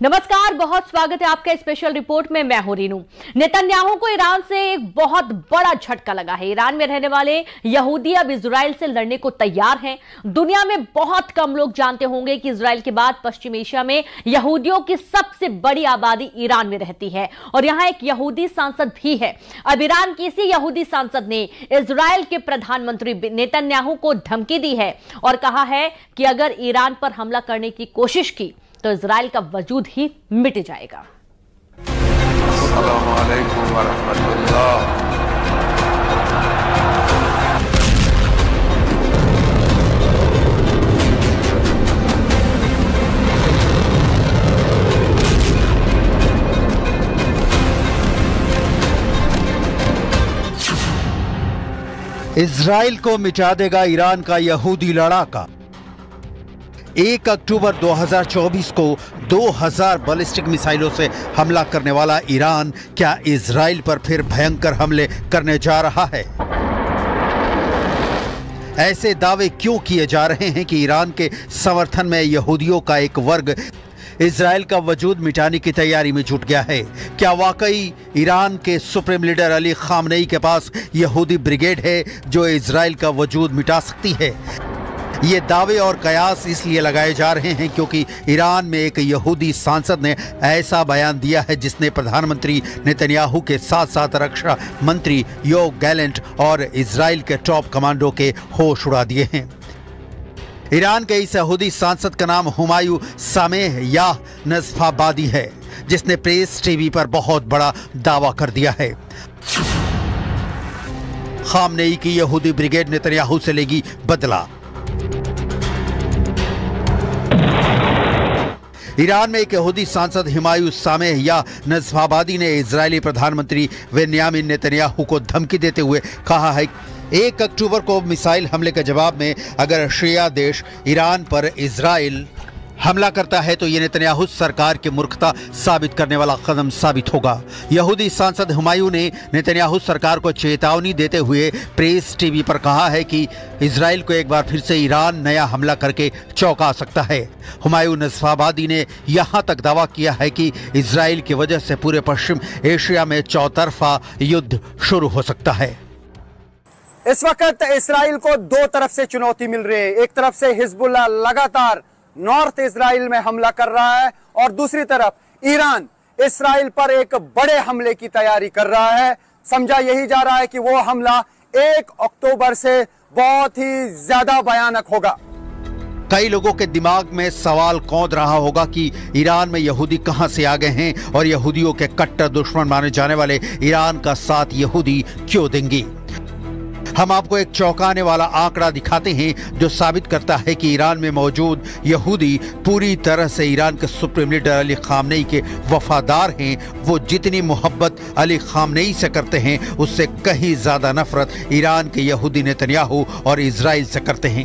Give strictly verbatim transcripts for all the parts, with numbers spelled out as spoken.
नमस्कार, बहुत स्वागत है आपका स्पेशल रिपोर्ट में। मैं हूं रीनू। नेतन्याहू को ईरान से एक बहुत बड़ा झटका लगा है। ईरान में रहने वाले यहूदी अब इजराइल से लड़ने को तैयार हैं। दुनिया में बहुत कम लोग जानते होंगे कि इजराइल के बाद पश्चिम एशिया में यहूदियों की सबसे बड़ी आबादी ईरान में रहती है और यहां एक यहूदी सांसद भी है। अब ईरान की इसी यहूदी सांसद ने इजराइल के प्रधानमंत्री नेतन्याहू को धमकी दी है और कहा है कि अगर ईरान पर हमला करने की कोशिश की तो इजराइल का वजूद ही मिट जाएगा। अस्सलामु अलैकुम वरहमतुल्लाह। इजराइल को मिटा देगा ईरान का यहूदी लड़ाका। एक अक्टूबर दो हज़ार चौबीस को दो हज़ार बैलिस्टिक मिसाइलों से हमला करने वाला ईरान क्या इजराइल पर फिर भयंकर हमले करने जा रहा है? ऐसे दावे क्यों किए जा रहे हैं कि ईरान के समर्थन में यहूदियों का एक वर्ग इजराइल का वजूद मिटाने की तैयारी में जुट गया है? क्या वाकई ईरान के सुप्रीम लीडर अली खामनेई के पास यहूदी ब्रिगेड है जो इजराइल का वजूद मिटा सकती है? ये दावे और कयास इसलिए लगाए जा रहे हैं क्योंकि ईरान में एक यहूदी सांसद ने ऐसा बयान दिया है जिसने प्रधानमंत्री नेतन्याहू के साथ साथ रक्षा मंत्री योव गैलेंट और इजराइल के टॉप कमांडो के होश उड़ा दिए हैं। ईरान के इस यहूदी सांसद का नाम हुमायूं सामेह याह नज़फ़ाबादी है, जिसने प्रेस टीवी पर बहुत बड़ा दावा कर दिया है। खामनेई की यहूदी ब्रिगेड नेतन्याहू से लेगी बदला। ईरान में एक यहूदी सांसद हुमायूं सामेह याह नज़फ़ाबादी ने इजरायली प्रधानमंत्री बेंयामिन नेतन्याहू को धमकी देते हुए कहा है एक अक्टूबर को मिसाइल हमले के जवाब में अगर शिया देश ईरान पर इजराइल हमला करता है तो ये नेतन्याहू सरकार की मूर्खता साबित करने वाला कदम साबित होगा। यहूदी सांसद हुमायूं ने नेतन्याहू सरकार को चेतावनी देते हुए प्रेस टीवी पर कहा है कि इजराइल को एक बार फिर से ईरान नया हमला करके चौंका सकता है। हुमायूं नज़फ़ाबादी ने यहाँ तक दावा किया है कि इजराइल की वजह से पूरे पश्चिम एशिया में चौतरफा युद्ध शुरू हो सकता है। इस वक्त इजराइल को दो तरफ से चुनौती मिल रही है। एक तरफ से हिजबुल्लाह लगातार नॉर्थ इजराइल में हमला कर रहा है और दूसरी तरफ ईरान इजराइल पर एक बड़े हमले की तैयारी कर रहा है। समझा यही जा रहा है कि वो हमला एक अक्टूबर से बहुत ही ज्यादा भयानक होगा। कई लोगों के दिमाग में सवाल कौंध रहा होगा कि ईरान में यहूदी कहां से आ गए हैं और यहूदियों के कट्टर दुश्मन माने जाने वाले ईरान का साथ यहूदी क्यों देंगे। हम आपको एक चौंकाने वाला आंकड़ा दिखाते हैं जो साबित करता है कि ईरान में मौजूद यहूदी पूरी तरह से ईरान के सुप्रीम लीडर अली खामनेई के वफादार हैं। वो जितनी मोहब्बत अली खामनेई से करते हैं उससे कहीं ज्यादा नफरत ईरान के यहूदी नेतन्याहू और इजराइल से करते हैं।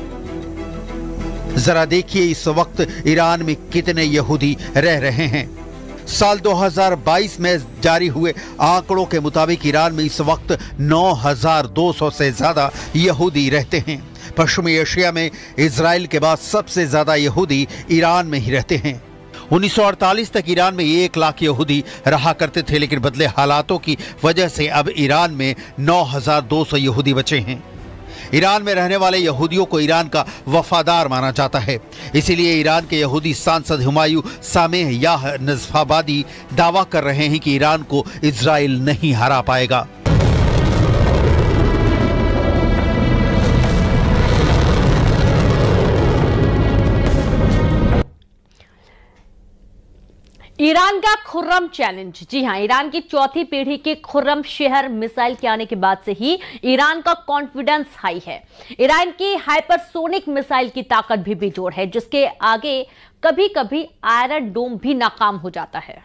जरा देखिए इस वक्त ईरान में कितने यहूदी रह रहे हैं। साल दो हज़ार बाईस में जारी हुए आंकड़ों के मुताबिक ईरान में इस वक्त नौ हज़ार दो सौ से ज्यादा यहूदी रहते हैं। पश्चिमी एशिया में इजराइल के बाद सबसे ज्यादा यहूदी ईरान में ही रहते हैं। उन्नीस सौ अड़तालीस तक ईरान में एक लाख यहूदी रहा करते थे, लेकिन बदले हालातों की वजह से अब ईरान में नौ हज़ार दो सौ यहूदी बचे हैं। ईरान में रहने वाले यहूदियों को ईरान का वफादार माना जाता है, इसीलिए ईरान के यहूदी सांसद हुमायूं सामेह याह नज़फ़ाबादी दावा कर रहे हैं कि ईरान को इजराइल नहीं हरा पाएगा। ईरान का खुर्रम चैलेंज। जी हां, ईरान की चौथी पीढ़ी के खुर्रम शहर मिसाइल के आने के बाद से ही ईरान का कॉन्फिडेंस हाई है। ईरान की हाइपरसोनिक मिसाइल की ताकत भी बेजोड़ है, जिसके आगे कभी कभी आयरन डोम भी नाकाम हो जाता है।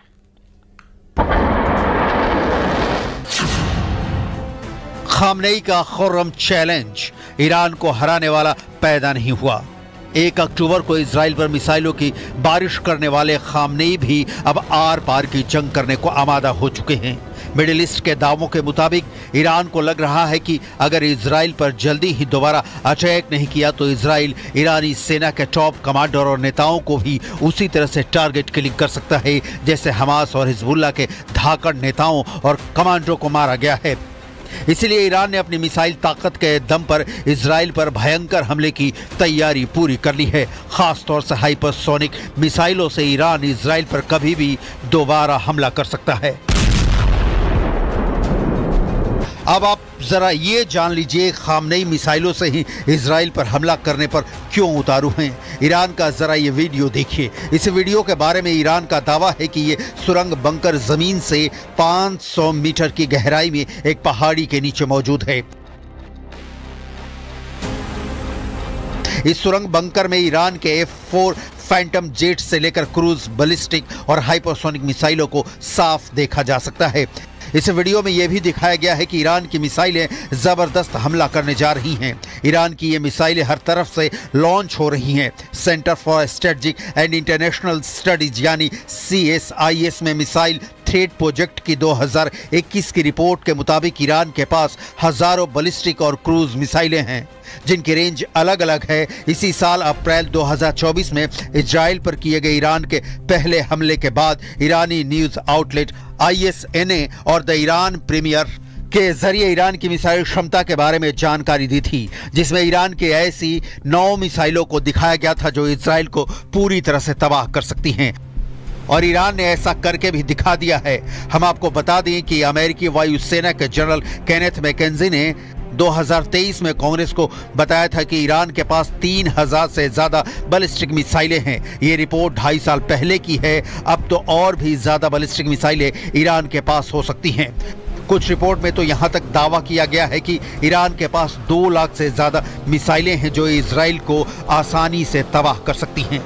खामनेई का खुर्रम चैलेंज ईरान को हराने वाला पैदा नहीं हुआ। एक अक्टूबर को इजराइल पर मिसाइलों की बारिश करने वाले खामनेई भी अब आर पार की जंग करने को आमादा हो चुके हैं। मिडिल ईस्ट के दावों के मुताबिक ईरान को लग रहा है कि अगर इजराइल पर जल्दी ही दोबारा अटैक नहीं किया तो इजराइल ईरानी सेना के टॉप कमांडर और नेताओं को भी उसी तरह से टारगेट किलिंग कर सकता है जैसे हमास और हिजबुल्लाह के धाकड़ नेताओं और कमांडरों को मारा गया है। इसीलिए ईरान ने अपनी मिसाइल ताकत के दम पर इजराइल पर भयंकर हमले की तैयारी पूरी कर ली है। खास तौर से हाइपरसोनिक मिसाइलों से ईरान इजराइल पर कभी भी दोबारा हमला कर सकता है। अब आप जरा ये जान लीजिए खामनेई मिसाइलों से ही इजराइल पर हमला करने पर क्यों उतारू हैं। ईरान का जरा ये वीडियो देखिए। इस वीडियो के बारे में ईरान का दावा है कि ये सुरंग बंकर जमीन से पाँच सौ मीटर की गहराई में एक पहाड़ी के नीचे मौजूद है। इस सुरंग बंकर में ईरान के एफ फोर फैंटम जेट से लेकर क्रूज, बैलिस्टिक और हाइपरसोनिक मिसाइलों को साफ देखा जा सकता है। इस वीडियो में यह भी दिखाया गया है कि ईरान की मिसाइलें जबरदस्त हमला करने जा रही हैं। ईरान की ये मिसाइलें हर तरफ से लॉन्च हो रही हैं। Centre for strategic and international studies यानी सी एस आई एस में मिसाइल थ्रेट प्रोजेक्ट की दो हज़ार इक्कीस की रिपोर्ट के मुताबिक ईरान के पास हजारों बैलिस्टिक और क्रूज मिसाइलें हैं जिनकी रेंज अलग अलग है। इसी साल अप्रैल दो हज़ार चौबीस में इजराइल पर किए गए ईरान के पहले हमले के बाद ईरानी news outlet I S N A और द ईरान प्रीमियर के जरिए ईरान की मिसाइल क्षमता के बारे में जानकारी दी थी, जिसमें ईरान के ऐसी नौ मिसाइलों को दिखाया गया था जो इजराइल को पूरी तरह से तबाह कर सकती हैं। और ईरान ने ऐसा करके भी दिखा दिया है। हम आपको बता दें कि अमेरिकी वायुसेना के जनरल केनेथ मैकेंजी ने दो हज़ार तेईस में कांग्रेस को बताया था कि ईरान के पास तीन हज़ार से ज्यादा बैलिस्टिक मिसाइलें हैं। ये रिपोर्ट ढाई साल पहले की है। अब तो और भी ज्यादा बैलिस्टिक मिसाइलें ईरान के पास हो सकती हैं। कुछ रिपोर्ट में तो यहां तक दावा किया गया है कि ईरान के पास दो लाख से ज्यादा मिसाइलें हैं जो इजराइल को आसानी से तबाह कर सकती हैं।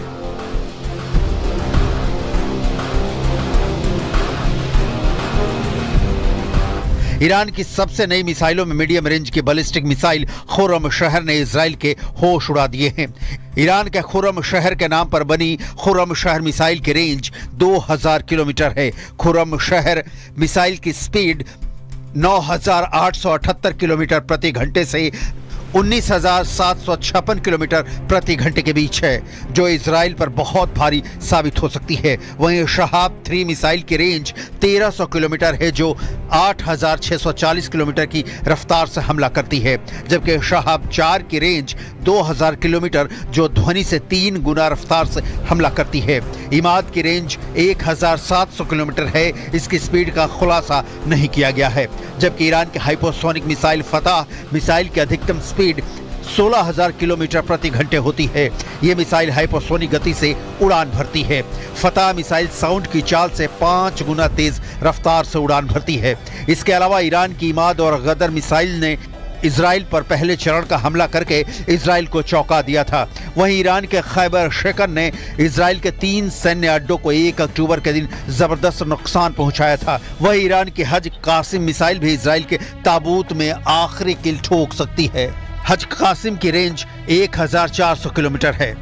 ईरान की सबसे नई मिसाइलों में मीडियम रेंज की बैलिस्टिक मिसाइल खुर्रम शहर ने इजराइल के होश उड़ा दिए हैं। ईरान के खुर्रम शहर के नाम पर बनी खुर्रम शहर मिसाइल की रेंज दो हज़ार किलोमीटर है। खुर्रम शहर मिसाइल की स्पीड नौ हज़ार आठ सौ अठहत्तर किलोमीटर प्रति घंटे से उन्नीस हज़ार सात सौ छप्पन किलोमीटर प्रति घंटे के बीच है, जो इजराइल पर बहुत भारी साबित हो सकती है। वहीं शहाब थ्री मिसाइल की रेंज तेरह सौ किलोमीटर है, जो आठ हज़ार छह सौ चालीस किलोमीटर की रफ्तार से हमला करती है, जबकि शहाब चार की रेंज दो हज़ार किलोमीटर जो ध्वनि से तीन गुना रफ्तार से हमला करती है। इमाद की रेंज एक हज़ार सात सौ किलोमीटर है। इसकी स्पीड का खुलासा नहीं किया गया है। जबकि ईरान के हाइपरसोनिक मिसाइल फतह मिसाइल की अधिकतम स्पीड सोलह हज़ार किलोमीटर प्रति घंटे होती है। ये मिसाइल हाइपरसोनिक गति से उड़ान भरती है। फतह मिसाइल साउंड की चाल से पांच गुना तेज रफ्तार से उड़ान भरती है। इसके अलावा ईरान की इमाद और गदर मिसाइल ने इजराइल पर पहले चरण का हमला करके इजराइल को चौंका दिया था। वहीं ईरान के खैबर शेकन ने इजराइल के तीन सैन्य अड्डों को एक अक्टूबर के दिन जबरदस्त नुकसान पहुंचाया था। वहीं ईरान की हज कासिम मिसाइल भी इजराइल के ताबूत में आखिरी किल ठोक सकती है। हज कासिम की रेंज एक हज़ार चार सौ किलोमीटर है।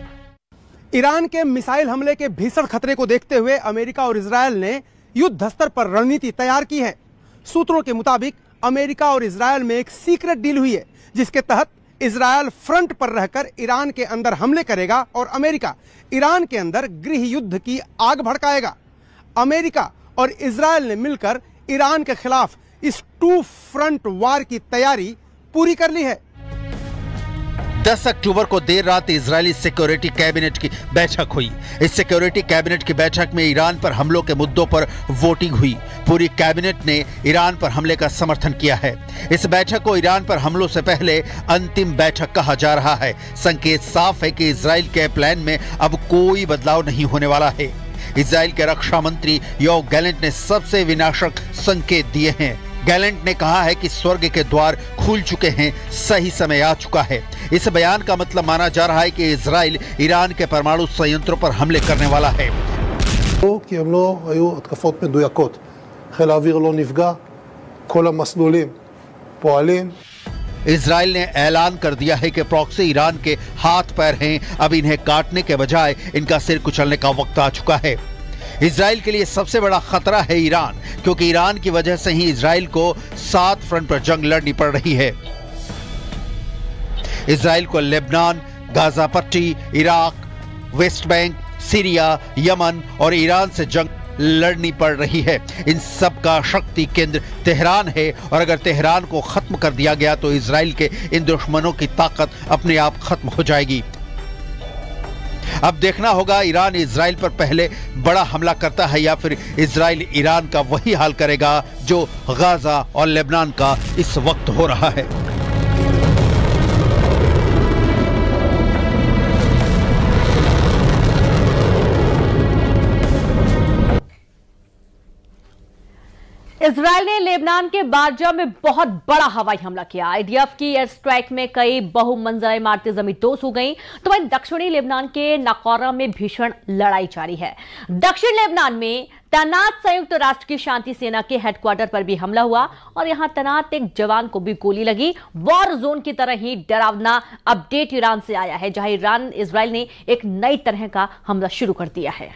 ईरान के मिसाइल हमले के भीषण खतरे को देखते हुए अमेरिका और इजरायल ने युद्ध स्तर पर रणनीति तैयार की है। सूत्रों के मुताबिक अमेरिका और इजरायल में एक सीक्रेट डील हुई है, जिसके तहत इजरायल फ्रंट पर रहकर ईरान के अंदर हमले करेगा और अमेरिका ईरान के अंदर गृह युद्ध की आग भड़काएगा। अमेरिका और इजरायल ने मिलकर ईरान के खिलाफ इस टू फ्रंट वार की तैयारी पूरी कर ली है। दस अक्टूबर को देर रात इजरायली सिक्योरिटी कैबिनेट की बैठक हुई। इस सिक्योरिटी कैबिनेट की बैठक में ईरान पर हमलों के मुद्दों पर वोटिंग हुई। पूरी कैबिनेट ने ईरान पर हमले का समर्थन किया है। इस बैठक को ईरान पर हमलों से पहले अंतिम बैठक कहा जा रहा है। संकेत साफ है कि इजराइल के प्लान में अब कोई बदलाव नहीं होने वाला है। इजराइल के रक्षा मंत्री योव गैलेंट ने सबसे विनाशक संकेत दिए हैं। गैलेंट ने कहा है कि स्वर्ग के द्वार खुल चुके हैं, सही समय आ चुका है। इस बयान का मतलब माना जा रहा है कि इजराइल ईरान के परमाणु संयंत्रों पर हमले करने वाला है। כי הם לא היו התקפות מדויקות. חיל האוויר לא נפגע, כל המסלולים פועלים. इजराइल ने ऐलान कर दिया है कि प्रॉक्सी ईरान के हाथ पैर हैं, अब इन्हें काटने के बजाय इनका सिर कुचलने का वक्त आ चुका है। इजराइल के लिए सबसे बड़ा खतरा है ईरान, क्योंकि ईरान की वजह से ही इजराइल को सात फ्रंट पर जंग लड़नी पड़ रही है। इजराइल को लेबनान, गाजा पट्टी, Iraq, West Bank, Syria, Yemen और ईरान से जंग लड़नी पड़ रही है। इन सब का शक्ति केंद्र तेहरान है, और अगर तेहरान को खत्म कर दिया गया तो इजराइल के इन दुश्मनों की ताकत अपने आप खत्म हो जाएगी। अब देखना होगा ईरान इजराइल पर पहले बड़ा हमला करता है या फिर इजराइल ईरान का वही हाल करेगा जो गाजा और लेबनान का इस वक्त हो रहा है। इजराइल ने लेबनान के बारजा में बहुत बड़ा हवाई हमला किया। आईडीएफ की एयर स्ट्राइक में कई बहुमंजिला इमारतें जमींदोज हो गईं। तो वहीं दक्षिणी लेबनान के नाकोरा में भीषण लड़ाई जारी है। दक्षिण लेबनान में तैनात संयुक्त राष्ट्र की शांति सेना के हेडक्वार्टर पर भी हमला हुआ और यहां तैनात एक जवान को भी गोली लगी। वॉर जोन की तरह ही डरावना अपडेट ईरान से आया है, जहां ईरान इजराइल ने एक नई तरह का हमला शुरू कर दिया है।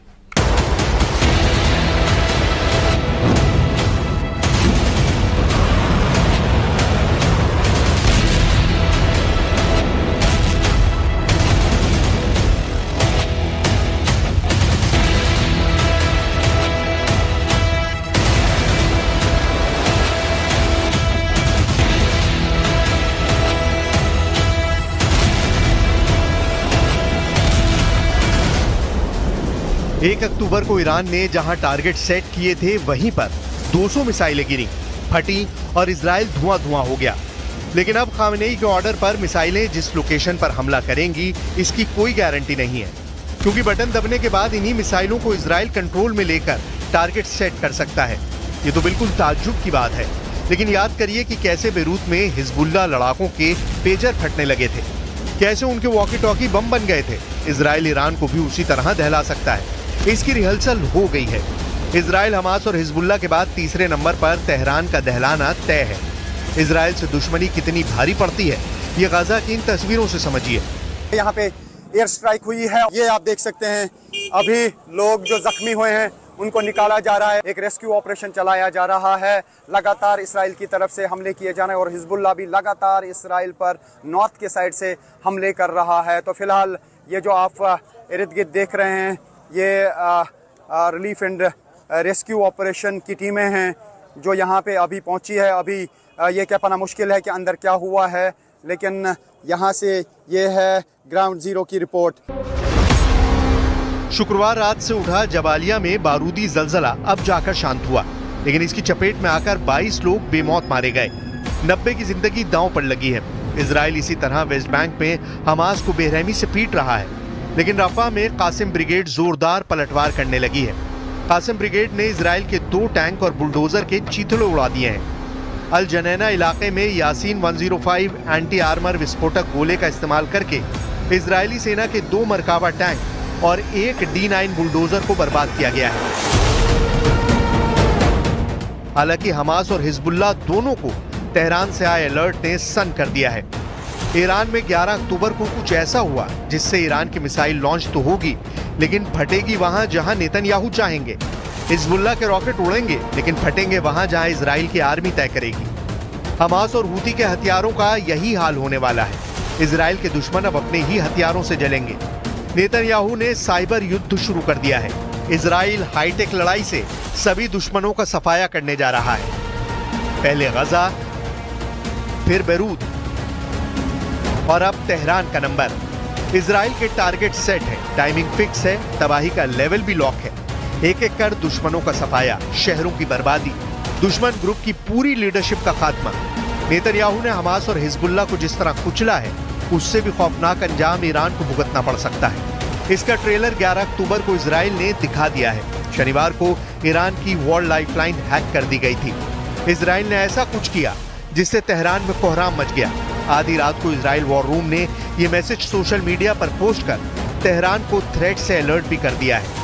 एक अक्टूबर को ईरान ने जहां टारगेट सेट किए थे वहीं पर दो सौ मिसाइलें गिरी, फटी और इजराइल धुआं धुआं हो गया। लेकिन अब खामेनेई के ऑर्डर पर मिसाइलें जिस लोकेशन पर हमला करेंगी इसकी कोई गारंटी नहीं है, क्योंकि बटन दबने के बाद इन्हीं मिसाइलों को इजराइल कंट्रोल में लेकर टारगेट सेट कर सकता है। ये तो बिल्कुल ताज्जुब की बात है। लेकिन याद करिए कि कैसे बेरूत में हिजबुल्लाह लड़ाकों के पेजर फटने लगे थे, कैसे उनके वॉकी टॉकी बम बन गए थे। इजराइल ईरान को भी उसी तरह दहला सकता है। इसकी रिहर्सल हो गई है। इजराइल, हमास और हिजबुल्लाह के बाद तीसरे नंबर पर तेहरान का दहलाना तय है। इजराइल से दुश्मनी कितनी भारी पड़ती है ये गाजा की इन तस्वीरों से समझिए। यहाँ पे एयर स्ट्राइक हुई है, ये आप देख सकते हैं। अभी लोग जो जख्मी हुए हैं उनको निकाला जा रहा है, एक रेस्क्यू ऑपरेशन चलाया जा रहा है। लगातार इसराइल की तरफ से हमले किए जा रहे हैं और हिजबुल्लाह भी लगातार इसराइल पर नॉर्थ के साइड से हमले कर रहा है। तो फिलहाल ये जो आप इर्द गिर्द देख रहे हैं ये आ, आ, रिलीफ एंड रेस्क्यू ऑपरेशन की टीमें हैं जो यहाँ पे अभी पहुँची है। अभी आ, ये कह पाना मुश्किल है कि अंदर क्या हुआ है, लेकिन यहाँ से ये है ग्राउंड जीरो की रिपोर्ट। शुक्रवार रात से उठा जबालिया में बारूदी जलजला अब जाकर शांत हुआ, लेकिन इसकी चपेट में आकर बाईस लोग बेमौत मारे गए। नब्बे की जिंदगी दांव पर लगी है। इजराइल इसी तरह वेस्ट बैंक में हमास को बेरहमी से पीट रहा है, लेकिन रफा में कासिम ब्रिगेड जोरदार पलटवार करने लगी है। कासिम ब्रिगेड ने इजराइल के दो टैंक और बुलडोजर के चीथड़े उड़ा दिए हैं। अल जनैना इलाके में यासीन एक सौ पाँच एंटी आर्मर विस्फोटक गोले का इस्तेमाल करके इजरायली सेना के दो मरकाबा टैंक और एक डी नाइन बुलडोजर को बर्बाद किया गया है। हालांकि हमास और हिजबुल्लाह दोनों को तेहरान से आए अलर्ट ने सन्न कर दिया है। ईरान में ग्यारह अक्टूबर को कुछ ऐसा हुआ जिससे ईरान की मिसाइल लॉन्च तो होगी, लेकिन फटेगी वहां जहां नेतन्याहू चाहेंगे। हिजबुल्लाह के रॉकेट उड़ेंगे, लेकिन फटेंगे वहां जहां इजराइल की आर्मी तय करेगी। हमास और हूती के हथियारों का यही हाल होने वाला है। इजराइल के दुश्मन अब अपने ही हथियारों से जलेंगे। नेतन्याहू ने साइबर युद्ध शुरू कर दिया है। इजराइल हाईटेक लड़ाई से सभी दुश्मनों का सफाया करने जा रहा है। पहले गजा, फिर बेरूत और अब तेहरान का नंबर। इजराइल के टारगेट सेट है, टाइमिंग फिक्स है, तबाही का लेवल भी लॉक है। एक एक कर दुश्मनों का सफाया, शहरों की बर्बादी, दुश्मन ग्रुप की पूरी लीडरशिप का खात्मा। नेतन्याहू ने हमास और हिजबुल्लाह को जिस तरह कुचला है, उससे भी खौफनाक अंजाम ईरान को भुगतना पड़ सकता है। इसका ट्रेलर ग्यारह अक्टूबर को इजराइल ने दिखा दिया है। शनिवार को ईरान की वॉर लाइफलाइन हैक कर दी गई थी। इजराइल ने ऐसा कुछ किया जिससे तेहरान में कोहराम मच गया। आधी रात को इजराइल वॉर रूम ने यह मैसेज सोशल मीडिया पर पोस्ट कर तेहरान को थ्रेट से अलर्ट भी कर दिया है।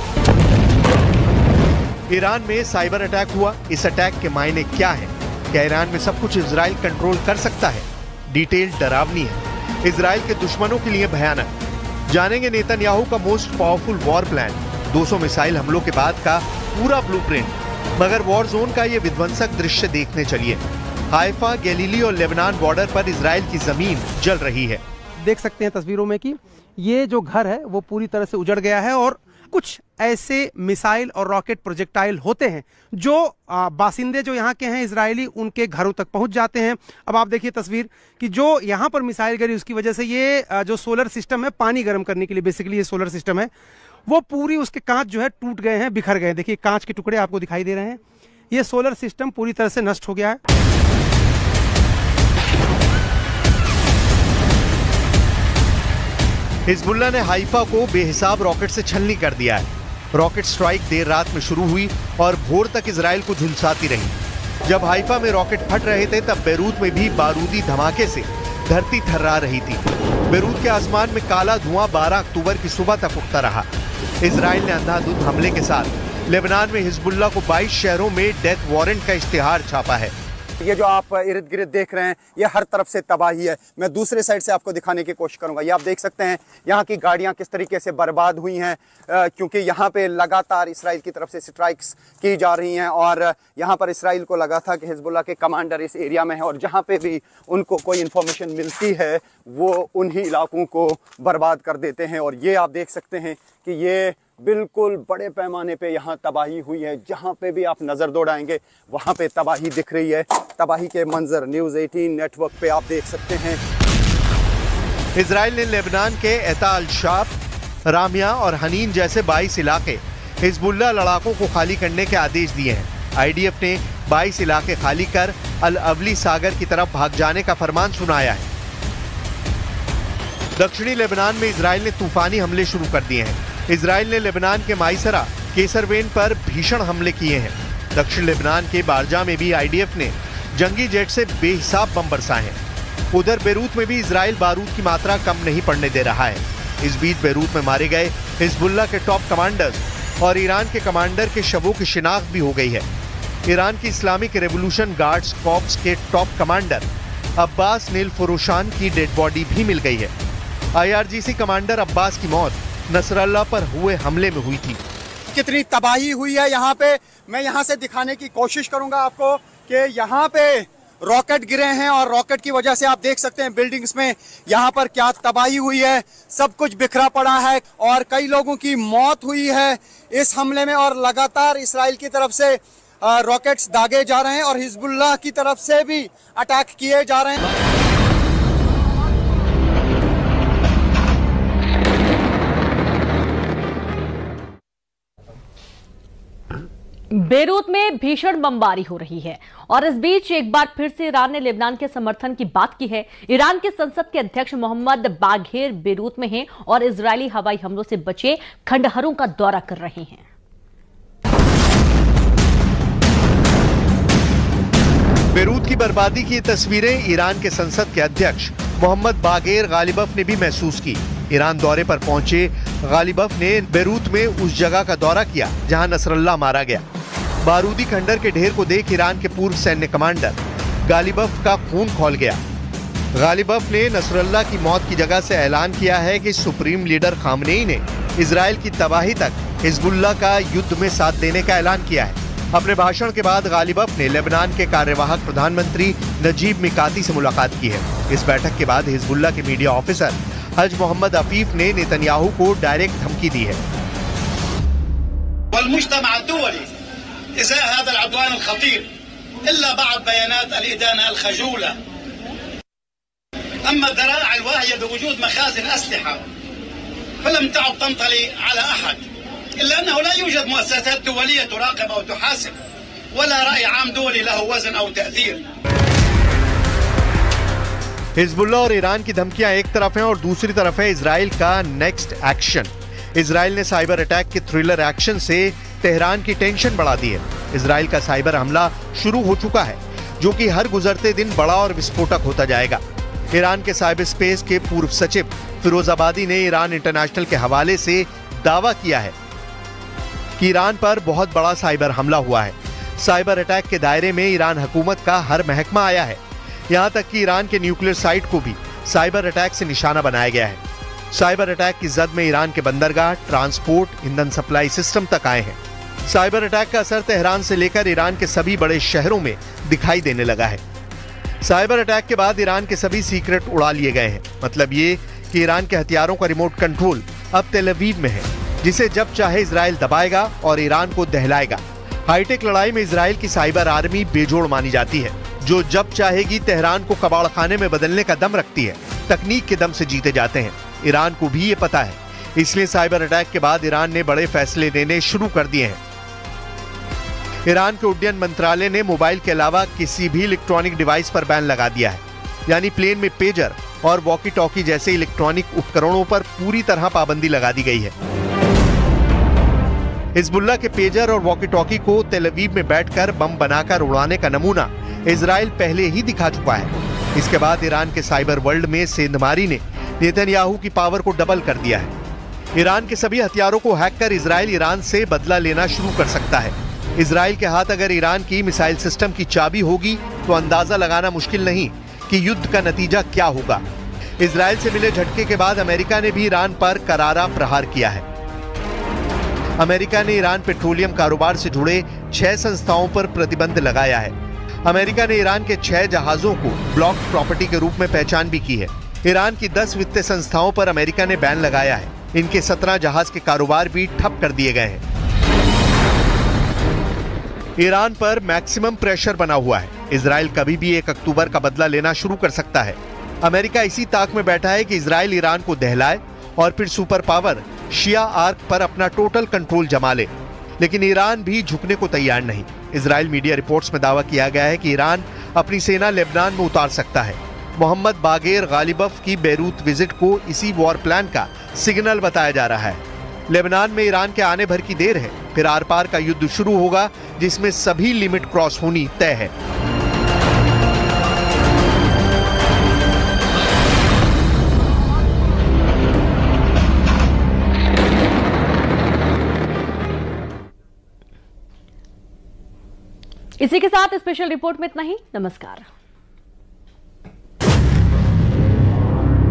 ईरान में साइबर अटैक हुआ। इस अटैक के मायने क्या हैं? क्या ईरान में सब कुछ इजराइल कंट्रोल कर सकता है? डिटेल डरावनी है, इजराइल के दुश्मनों के लिए भयानक। जानेंगे नेतन्याहू का मोस्ट पावरफुल वॉर प्लान, दो सौ मिसाइल हमलों के बाद का पूरा ब्लूप्रिंट। मगर वॉर जोन का ये विध्वंसक दृश्य देखने चलिए। हाइफा, गैलीली और लेबनान बॉर्डर पर इजराइल की जमीन जल रही है। देख सकते हैं तस्वीरों में कि ये जो घर है वो पूरी तरह से उजड़ गया है और कुछ ऐसे मिसाइल और रॉकेट प्रोजेक्टाइल होते हैं जो बासिंदे जो यहाँ के हैं इजरायली, उनके घरों तक पहुंच जाते हैं। अब आप देखिए तस्वीर कि जो यहाँ पर मिसाइल गिरी उसकी वजह से ये जो सोलर सिस्टम है, पानी गर्म करने के लिए बेसिकली ये सोलर सिस्टम है, वो पूरी उसके कांच जो है टूट गए हैं, बिखर गए हैं। देखिए कांच के टुकड़े आपको दिखाई दे रहे हैं। ये सोलर सिस्टम पूरी तरह से नष्ट हो गया है। हिजबुल्लाह ने हाइफा को बेहिसाब रॉकेट से छलनी कर दिया है। रॉकेट स्ट्राइक देर रात में शुरू हुई और भोर तक इजराइल को झुलसाती रही। जब हाइफा में रॉकेट फट रहे थे तब बेरूत में भी बारूदी धमाके से धरती थर्रा रही थी। बेरूत के आसमान में काला धुआं बारह अक्टूबर की सुबह तक उठता रहा। इजराइल ने अंधाधुंध हमले के साथ लेबनान में हिजबुल्लाह को बाईस शहरों में डेथ वारंट का इश्तिहार छापा है। ये जो आप इर्द गिर्द देख रहे हैं ये हर तरफ से तबाही है। मैं दूसरे साइड से आपको दिखाने की कोशिश करूंगा। ये आप देख सकते हैं यहाँ की गाड़ियाँ किस तरीके से बर्बाद हुई हैं, क्योंकि यहाँ पे लगातार इसराइल की तरफ से स्ट्राइक्स की जा रही हैं और यहाँ पर इसराइल को लगा था कि हिजबुल्लाह के कमांडर इस एरिया में है और जहाँ पे भी उनको कोई इन्फॉर्मेशन मिलती है वो उन्हीं इलाकों को बर्बाद कर देते हैं। और ये आप देख सकते हैं कि ये बिल्कुल बड़े पैमाने पे यहाँ तबाही हुई है। जहाँ पे भी आप नज़र दौड़ाएंगे वहाँ पे तबाही दिख रही है। तबाही के मंजर न्यूज़ अठारह नेटवर्क पे आप देख सकते हैं। इजराइल ने लेबनान के एता अल शाब, रामिया और हनीन जैसे बाईस इलाके हिजबुल्लाह लड़ाकों को खाली करने के आदेश दिए हैं। आईडीएफ ने बाईस इलाके खाली कर अल अवली सागर की तरफ भाग जाने का फरमान सुनाया है। दक्षिणी लेबनान में इजराइल ने तूफानी हमले शुरू कर दिए हैं। इजराइल ने लेबनान के माइसरा, केसरवेन पर भीषण हमले किए हैं। दक्षिण लेबनान के बारजा में भी आईडीएफ ने जंगी जेट से बेहिसाब बम बरसाए हैं। उधर बेरूत में भी इजराइल बारूद की मात्रा कम नहीं पड़ने दे रहा है। इस बीच बेरूत में मारे गए हिजबुल्लाह के टॉप कमांडर्स और ईरान के कमांडर के शवों की शिनाख्त भी हो गई है। ईरान की इस्लामिक रेवोल्यूशन गार्ड्स कॉर्प्स के top commander Abbas Nilforoushan की डेड बॉडी भी मिल गई है। आईआरजीसी कमांडर अब्बास की मौत नसरल्लाह पर हुए हमले में हुई थी। कितनी तबाही हुई है यहाँ पे, मैं यहाँ से दिखाने की कोशिश करूंगा आपको कि यहाँ पे रॉकेट गिरे हैं और रॉकेट की वजह से आप देख सकते हैं बिल्डिंग्स में यहाँ पर क्या तबाही हुई है। सब कुछ बिखरा पड़ा है और कई लोगों की मौत हुई है इस हमले में और लगातार इसराइल की तरफ से रॉकेट्स दागे जा रहे हैं और हिजबुल्लाह की तरफ से भी अटैक किए जा रहे हैं। बेरूत में भीषण बमबारी हो रही है और इस बीच एक बार फिर से ईरान ने लेबनान के समर्थन की बात की है। ईरान के संसद के अध्यक्ष मोहम्मद बाघेर बेरूत में हैं और इजरायली हवाई हमलों से बचे खंडहरों का दौरा कर रहे हैं। बेरूत की बर्बादी की तस्वीरें ईरान के संसद के अध्यक्ष मोहम्मद बाघेर गालिबफ ने भी महसूस की। ईरान दौरे पर पहुंचे गालिबफ ने बेरूत में उस जगह का दौरा किया जहां नसरल्लाह मारा गया। बारूदी खंडर के ढेर को देख ईरान के पूर्व सैन्य कमांडर गालिबफ का खून खौल गया। गालिबफ ने नसरल्लाह की मौत की जगह से ऐलान किया है कि सुप्रीम लीडर खामनेई ने इजराइल की तबाही तक हिजबुल्लाह का युद्ध में साथ देने का ऐलान किया है। अपने भाषण के बाद गालिबफ ने लेबनान के कार्यवाहक प्रधानमंत्री नजीब मिकाती से मुलाकात की है। इस बैठक के बाद हिजबुल्लाह के media officer Haj Mohammad Afif ने नेतन्याहू को डायरेक्ट धमकी दी है। हिजबुल्लाह और ईरान की धमकियां एक तरफ हैं और दूसरी तरफ है इजराइल का नेक्स्ट एक्शन। इजराइल ने साइबर अटैक के थ्रिलर एक्शन से तेहरान की टेंशन बढ़ा दी है। इजराइल का साइबर हमला शुरू हो चुका है जो कि हर गुजरते दिन बड़ा और विस्फोटक होता जाएगा। ईरान के साइबर स्पेस के पूर्व सचिव फिरोजाबादी ने ईरान इंटरनेशनल के हवाले से दावा किया है कि ईरान पर बहुत बड़ा साइबर हमला हुआ है। साइबर अटैक के दायरे में ईरान हुकूमत का हर महकमा आया है। यहां तक कि ईरान के न्यूक्लियर साइट को भी साइबर अटैक से निशाना बनाया गया है। साइबर अटैक की जद में ईरान के बंदरगाह, ट्रांसपोर्ट, ईंधन सप्लाई सिस्टम तक आए हैं। साइबर अटैक का असर तेहरान से लेकर ईरान के सभी बड़े शहरों में दिखाई देने लगा है। साइबर अटैक के बाद ईरान के सभी सीक्रेट उड़ा लिए गए हैं। मतलब ये कि ईरान के हथियारों का रिमोट कंट्रोल अब तेल अवीव में है, जिसे जब चाहे इजराइल दबाएगा और ईरान को दहलाएगा। हाईटेक लड़ाई में इजराइल की साइबर आर्मी बेजोड़ मानी जाती है, जो जब चाहेगी तेहरान को कबाड़ खाने में बदलने का दम रखती है। तकनीक के दम से जीते जाते हैं। ईरान को भी ये पता है, इसलिए साइबर अटैक के बाद ईरान ने बड़े फैसले लेने शुरू कर दिए हैं। ईरान के उड्डयन मंत्रालय ने मोबाइल के अलावा किसी भी इलेक्ट्रॉनिक डिवाइस पर बैन लगा दिया है, यानी प्लेन में पेजर और वॉकी टॉकी जैसे इलेक्ट्रॉनिक उपकरणों पर पूरी तरह पाबंदी लगा दी गई है। हिजबुल्लाह के पेजर और वॉकी टॉकी को तेल अवीव में बैठकर बम बनाकर उड़ाने का नमूना इजराइल पहले ही दिखा चुका है। इसके बाद ईरान के साइबर वर्ल्ड में सेंधमारी ने नेतन्याहू की पावर को डबल कर दिया है। ईरान के सभी हथियारों को हैक कर इजराइल ईरान से बदला लेना शुरू कर सकता है। इजराइल के हाथ अगर ईरान की मिसाइल सिस्टम की चाबी होगी तो अंदाजा लगाना मुश्किल नहीं कि युद्ध का नतीजा क्या होगा। इजराइल से मिले झटके के बाद अमेरिका ने भी ईरान पर करारा प्रहार किया है। अमेरिका ने ईरान पेट्रोलियम कारोबार से जुड़े छह संस्थाओं पर प्रतिबंध लगाया है। अमेरिका ने ईरान के छह जहाजों को ब्लॉक प्रॉपर्टी के रूप में पहचान भी की है। ईरान की दस वित्तीय संस्थाओं पर अमेरिका ने बैन लगाया है। इनके सत्रह जहाज के कारोबार भी ठप कर दिए गए हैं। ईरान पर मैक्सिमम प्रेशर बना हुआ है। इजराइल कभी भी एक अक्टूबर का बदला लेना शुरू कर सकता है। अमेरिका इसी ताक में बैठा है कि इजराइल ईरान को दहलाए और फिर सुपर पावर शिया आर्क पर अपना टोटल कंट्रोल जमा ले। लेकिन ईरान भी झुकने को तैयार नहीं। इजराइल मीडिया रिपोर्ट्स में दावा किया गया है कि ईरान अपनी सेना लेबनान में उतार सकता है। मोहम्मद बागेर गालिबफ की बेरूत विजिट को इसी वॉर प्लान का सिग्नल बताया जा रहा है। लेबनान में ईरान के आने भर की देर है, फिर आर पार का युद्ध शुरू होगा, जिसमें सभी लिमिट क्रॉस होनी तय है। इसी के साथ स्पेशल रिपोर्ट में इतना ही। नमस्कार।